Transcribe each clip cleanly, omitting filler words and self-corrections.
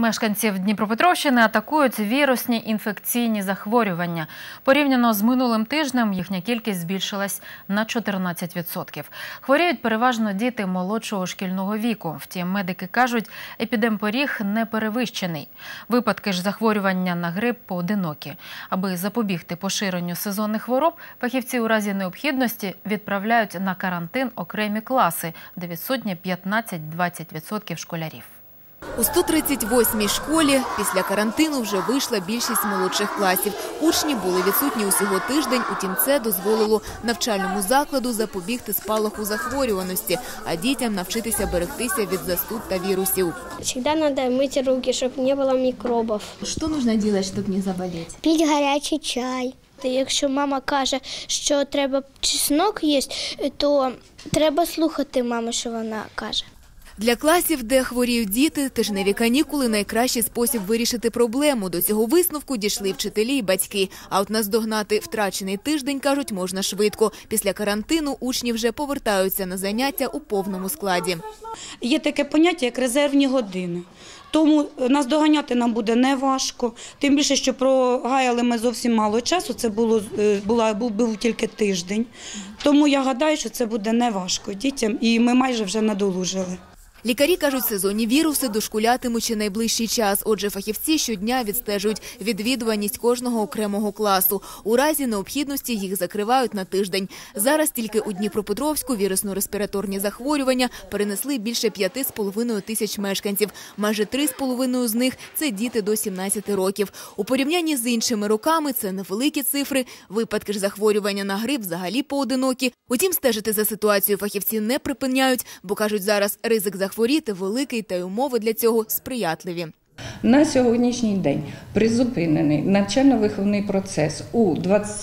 Мешканців Дніпропетровщини атакують вірусні інфекційні захворювання. Порівняно з минулим тижнем їхня кількість збільшилась на 14%. Хворіють переважно діти молодшого шкільного віку. Втім, медики кажуть, епідемпоріг не перевищений. Випадки ж захворювання на грип поодинокі. Аби запобігти поширенню сезонних хвороб, фахівці у разі необхідності відправляють на карантин окремі класи, де відсутні 15-20% школярів. У 138-й школі після карантину вже вийшла більшість молодших класів. Учні були відсутні усього тиждень, утім це дозволило навчальному закладу запобігти спалаху захворюваності, а дітям навчитися берегтися від застуд та вірусів. Завжди треба мити руки, щоб не було мікробів. Що потрібно робити, щоб не заболіти? Пити гарячий чай. Якщо мама каже, що треба чеснок їсти, то треба слухати маму, що вона каже. Для класів, де хворіють діти, тижневі канікули – найкращий спосіб вирішити проблему. До цього висновку дійшли вчителі і батьки. А от наздогнати втрачений тиждень, кажуть, можна швидко. Після карантину учні вже повертаються на заняття у повному складі. Є таке поняття, як резервні години. Тому наздоганяти нам буде не важко. Тим більше, що прогаяли ми зовсім мало часу, це був тільки тиждень. Тому я гадаю, що це буде не важко дітям, і ми майже вже надолужили. Лікарі кажуть, сезонні віруси дошкулятимуть ще найближчий час. Отже, фахівці щодня відстежують відвідуваність кожного окремого класу. У разі необхідності їх закривають на тиждень. Зараз тільки у Дніпропетровську вірусно-респіраторні захворювання перенесли більше 5,5 тисяч мешканців. Майже 3,5 з них – це діти до 17 років. У порівнянні з іншими роками це невеликі цифри. Випадки ж захворювання на грип взагалі поодинокі. Утім, стежити за ситуацією фахівці не припиняють, бо, кажуть, зараз ризик захворіти великий та й умови для цього сприятливі. На сьогоднішній день призупинений навчально-виховний процес у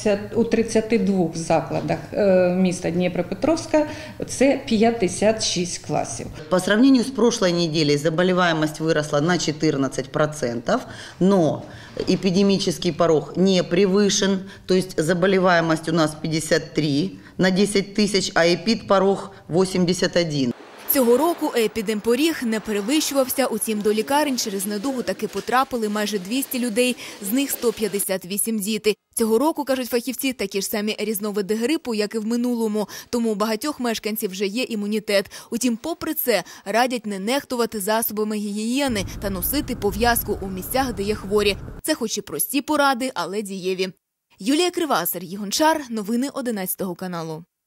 32 закладах міста Дніпропетровська, це 56 класів. По сравнению с прошлой неделей заболеваемость выросла на 14%, но эпидемический порог не превышен, то есть заболеваемость у нас 53 на 10 тысяч, а эпидпорог 81. Цього року епідемпоріг не перевищувався, утім до лікарень через недугу таки потрапили майже 200 людей, з них 158 діти. Цього року, кажуть фахівці, такі ж самі різновиди грипу, як і в минулому, тому у багатьох мешканців вже є імунітет. Утім, попри це, радять не нехтувати засобами гігієни та носити пов'язку у місцях, де є хворі. Це хоч і прості поради, але дієві. Юлія Кривасар, Сергій Гончар, новини 11 каналу.